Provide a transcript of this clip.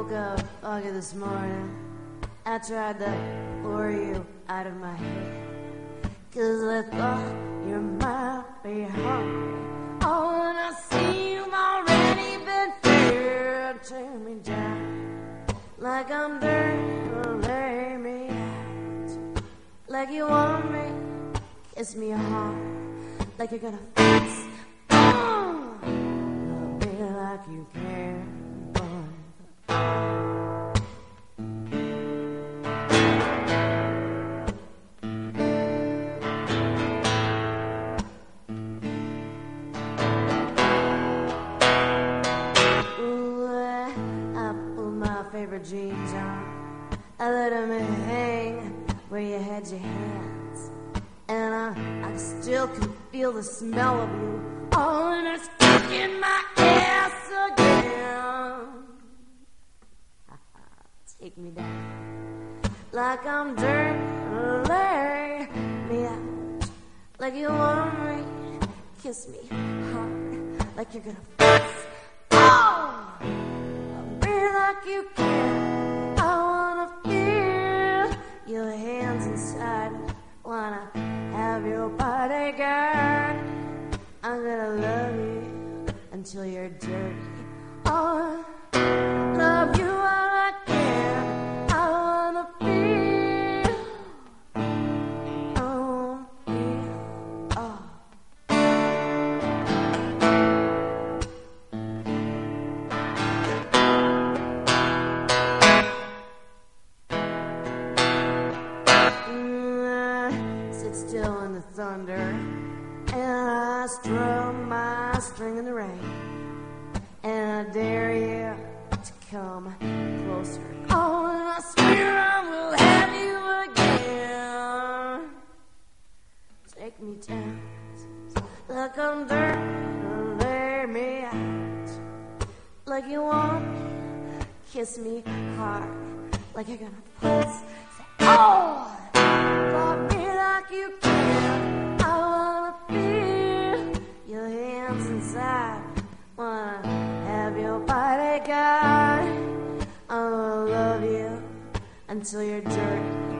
woke up foggy this morning. I tried to lure you out of my head, 'cause I thought you might be hungry. Oh, and I see you've already been here. Tear me down like I'm dirty, lay me out like you want me. Kiss me hard like you're gonna fix. Love me like you can, boy. Favorite jeans on, I let them hang where you had your hands, and I still can feel the smell of you. Oh, and it's kicking my ass again. Take me down like I'm dirty, lay me out like you want me. Kiss me hard like you're gonna fuss. Oh, like you can. I wanna feel your hands inside. Wanna have your body, girl. I'm gonna love you until you're dirty. Oh, love you all I can. I wanna feel. I wanna feel. Oh. Still in the thunder, and I strum my string in the rain, and I dare you to come closer. Oh, and I swear I will have you again. Take me down like I'm dirty, lay me out like you want me. Kiss me hard like you're gonna fuss. Say, oh, love me like you can. I wanna feel your hands inside. Wanna have your body, God. I wanna love you until you're dirty.